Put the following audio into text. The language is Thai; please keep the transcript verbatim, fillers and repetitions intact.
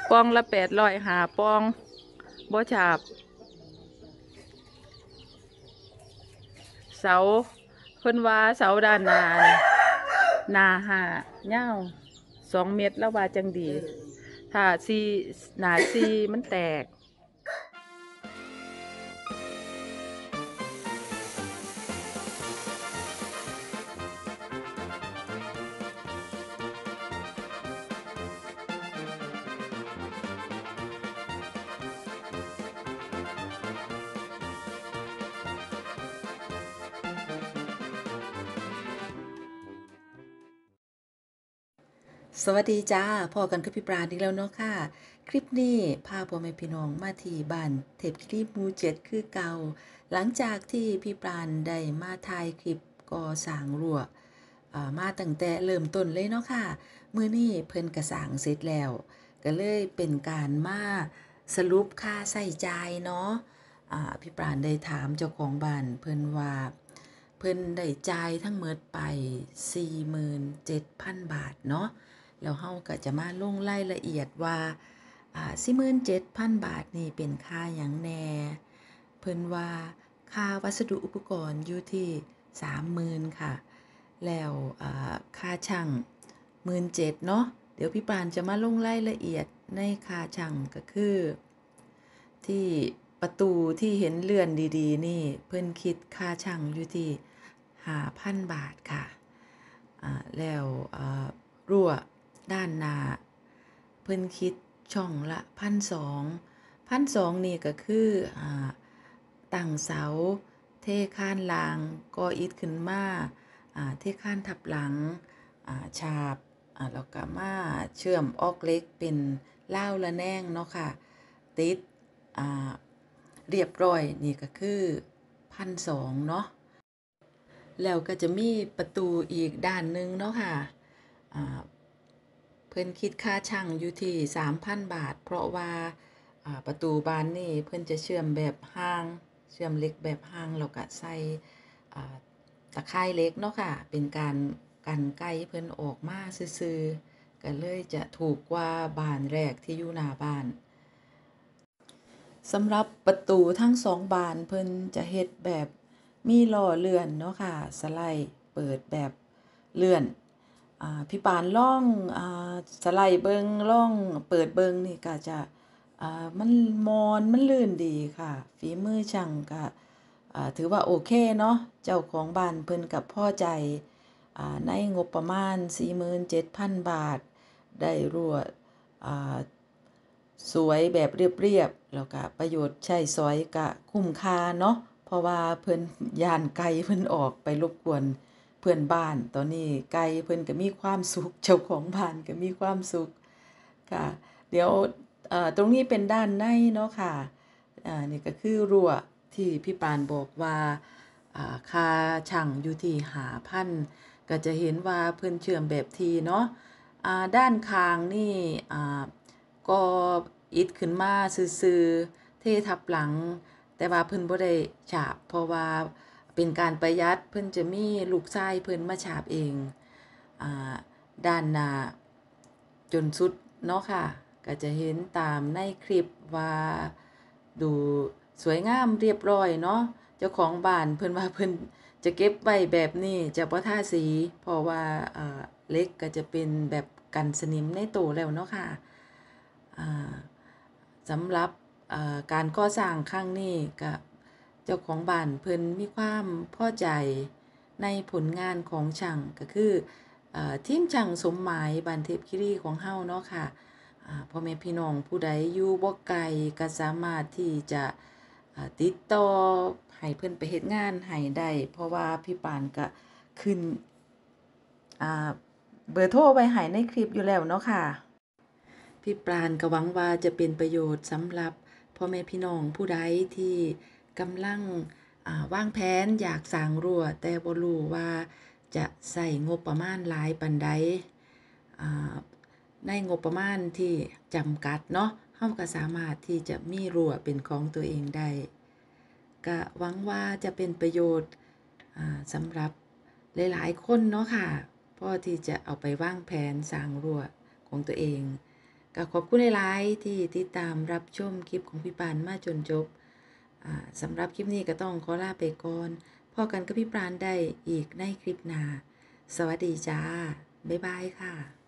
ปองละแปดร้อยหาปองบ่ฉาบเสาเพิ่นว่าเสาด้านหน้าหน้าหายาวสองเมตรแล้วว่าจังดีถ้าซีหน้าซีมันแตกสวัสดีจ้าพอกันกับพี่ปราณอีกแล้วเนาะค่ะคลิปนี้พาพ่อแม่พี่น้องมาที่บ้านเทพคลิปหมู่เจ็ดคือเก่าหลังจากที่พี่ปราณได้มาถ่ายคลิปก่อสร้างรั้วมาตั้งแต่เริ่มต้นเลยเนาะค่ะมื้อนี้เพิ่นกระสร้างเสร็จแล้วก็เลยเป็นการมาสรุปค่าใช้จ่ายเนาะพี่ปราณได้ถามเจ้าของบ้านเพิ่นว่าเพิ่นได้จ่ายทั้งหมดไป สี่หมื่นเจ็ดพัน บาทเนาะแล้วเฮาก็จะมาลงรายละเอียดว่าอ่า สี่หมื่นเจ็ดพัน บาทนี่เป็นค่าหยังแหน่เพิ่นว่าค่าวัสดุอุปกรณ์อยู่ที่ สามหมื่น ค่ะแล้วอ่าค่าช่าง หนึ่งหมื่นเจ็ดพัน เนาะเดี๋ยวพี่ปานจะมาลงรายละเอียดในค่าช่างก็คือที่ประตูที่เห็นเลื่อนดีๆนี่เพิ่นคิดค่าช่างอยู่ที่ ห้าพัน บาทค่ะอ่าแล้วอ่ารั่วด้านหน้าเพิ่นคิดช่องละ หนึ่งพันสองร้อย หนึ่งพันสองร้อย นี่ก็คืออ่าตั้งเสาเทคานรางก่ออิฐขึ้นมาอ่าเทคานทับหลังอ่าฉาบอ่าแล้วก็มาเชื่อมออกเหล็กเป็นล่าวระแนงเนาะค่ะติดอ่าเรียบร้อยนี่ก็คือ หนึ่งพันสองร้อย เนาะแล้วก็จะมีประตูอีกด้านหนึ่งเนาะค่ะอ่าเพิ่นคิดค่าช่างอยู่ที่ สามพัน บาทเพราะว่าอ่าประตูบานนี่เพิ่นจะเชื่อมแบบห้างเชื่อมเหล็กแบบห้างแล้วก็ใส่อ่าตะข่ายเหล็กเนาะค่ะเป็นการกันไกลเพิ่นออกมาซื่อๆก็เลยจะถูกกว่าบานแรกที่อยู่หน้าบ้านสำหรับประตูทั้งสองบานเพิ่นจะเฮ็ดแบบมีล้อเลื่อนเนาะค่ะสไลด์เปิดแบบเลื่อนอ่าพี่ปานล่องอ่าสไลด์เบิงล่องเปิดเบิงนี่ก็จะอ่ามันมอนมันลื่นดีค่ะฝีมือช่างก็อ่าถือว่าโอเคเนาะเจ้าของบ้านเพิ่นก็พอใจอ่าในงบประมาณ สี่หมื่นเจ็ดพัน บาทได้รั่วอ่าสวยแบบเรียบๆแล้วก็ประโยชน์ใช้สอยก็คุ้มค่าเนาะเพราะว่าเพิ่นย้านไก่เพิ่นออกไปรบกวนเพื่อนบ้านตอนนี้ไก่เพิ่นก็มีความสุขเจ้าของบ้านก็มีความสุขค่ะเดี๋ยวเอ่อตรงนี้เป็นด้านในเนาะค่ะอ่านี่ก็คือรั้วที่พี่ปานบอกว่าอ่าค่าช่างอยู่ที่ ห้าพัน ก็จะเห็นว่าเพิ่นเชื่อมแบบทีเนาะอ่าด้านข้างนี่อ่าก็อิฐขึ้นมาซื่อๆเททับหลังแต่ว่าเพิ่นบ่ได้ฉาบเพราะว่าเป็นการประหยัดเพิ่นจะมีลูกชายเพิ่นมาฉาบเองอ่าด้านหน้าจนสุดเนาะค่ะก็จะเห็นตามในคลิปว่าดูสวยงามเรียบร้อยเนาะเจ้าของบ้านเพิ่นว่าเพิ่นจะเก็บไว้แบบนี้จะบ่ทาสีเพราะว่าอ่าเหล็กก็จะเป็นแบบกันสนิมในโตแล้วเนาะค่ะอ่าสำหรับอ่าการก่อสร้างครั้งนี้ก็เจ้าของบ้านเพิ่นมีความพอใจในผลงานของช่างก็คืออ่าทีมช่างสมหมายบ้านเทพคีรีของเฮาเนาะค่ะอ่าพ่อแม่พี่น้องผู้ใดอยู่บ่ไกลก็สามารถที่จะอ่าติดต่อให้เพิ่นไปเฮ็ดงานให้ได้เพราะว่าพี่ปานก็ขึ้นอ่าเบอร์โทรไว้ให้ในคลิปอยู่แล้วเนาะค่ะ พี่ปราณก็หวังว่าจะเป็นประโยชน์สำหรับพ่อแม่พี่น้องผู้ใดที่กำลังวางแผนอยากสร้างรั้วแต่บ่รู้ว่าจะใส่งบประมาณหลายปานใดในงบประมาณที่จำกัดเนาะเฮาก็สามารถที่จะมีรั้วเป็นของตัวเองได้ก็หวังว่าจะเป็นประโยชน์สำหรับหลายๆคนเนาะค่ะพอที่จะเอาไปวางแผนสร้างรั้วของตัวเองก็ขอบคุณหลายๆที่ติดตามรับชมคลิปของพี่ปานมาจนจบอ่าสำหรับคลิปนี้ก็ต้องขอลาไปก่อนพอกันกับพี่ปานได้อีกในคลิปหน้าสวัสดีจ้าบ๊ายบายค่ะ